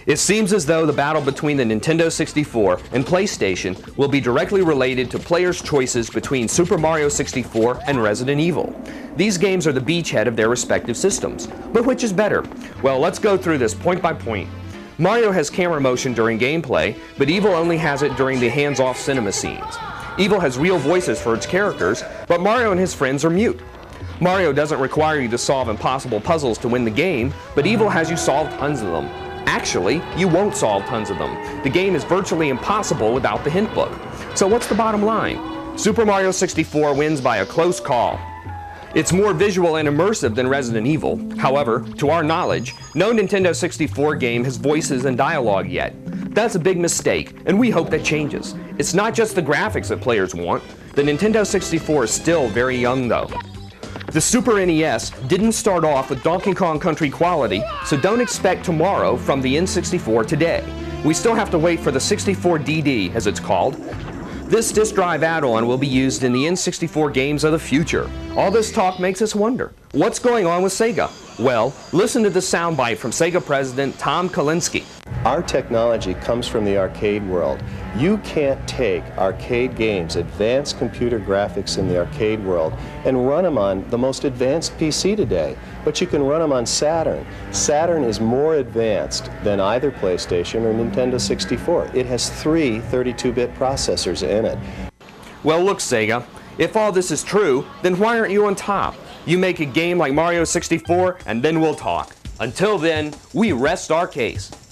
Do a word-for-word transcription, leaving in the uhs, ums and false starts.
It seems as though the battle between the Nintendo sixty-four and PlayStation will be directly related to players' choices between Super Mario sixty-four and Resident Evil. These games are the beachhead of their respective systems. But which is better? Well, let's go through this point by point. Mario has camera motion during gameplay, but Evil only has it during the hands-off cinema scenes. Evil has real voices for its characters, but Mario and his friends are mute. Mario doesn't require you to solve impossible puzzles to win the game, but Evil has you solve tons of them. Actually, you won't solve tons of them. The game is virtually impossible without the hint book. So what's the bottom line? Super Mario sixty-four wins by a close call. It's more visual and immersive than Resident Evil. However, to our knowledge, no Nintendo sixty-four game has voices and dialogue yet. That's a big mistake, and we hope that changes. It's not just the graphics that players want. The Nintendo sixty-four is still very young though. The Super N E S didn't start off with Donkey Kong Country quality, so don't expect tomorrow from the N sixty-four today. We still have to wait for the sixty-four D D, as it's called. This disk drive add-on will be used in the N sixty-four games of the future. All this talk makes us wonder, what's going on with Sega? Well, listen to this soundbite from Sega President Tom Kalinske. Our technology comes from the arcade world. You can't take arcade games, advanced computer graphics in the arcade world, and run them on the most advanced P C today. But you can run them on Saturn. Saturn is more advanced than either PlayStation or Nintendo sixty-four. It has three thirty-two bit processors in it. Well, look, Sega, if all this is true, then why aren't you on top? You make a game like Mario sixty-four, and then we'll talk. Until then, we rest our case.